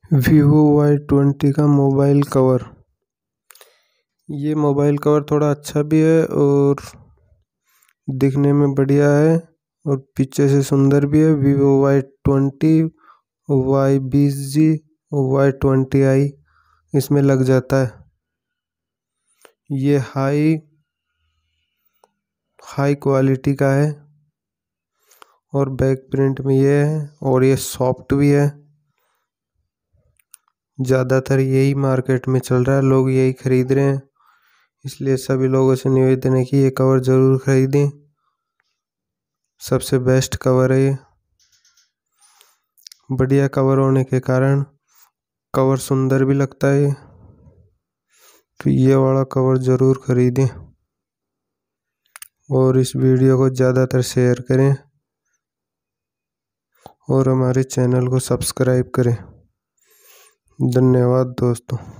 Vivo Y20 का mobile cover. ये mobile cover थोड़ा अच्छा भी है और दिखने में बढ़िया है और पीछे से सुंदर भी है। वीवो Y20, Y20G, Y20i इसमें लग जाता है। ये हाई क्वालिटी का है और बैक प्रिंट में ये है और ये सॉफ्ट भी है। ज़्यादातर यही मार्केट में चल रहा है, लोग यही खरीद रहे हैं, इसलिए सभी लोगों से निवेदन है कि ये कवर ज़रूर खरीदें। सबसे बेस्ट कवर है ये। बढ़िया कवर होने के कारण कवर सुंदर भी लगता है, तो ये वाला कवर ज़रूर खरीदें और इस वीडियो को ज़्यादातर शेयर करें और हमारे चैनल को सब्सक्राइब करें। धन्यवाद दोस्तों।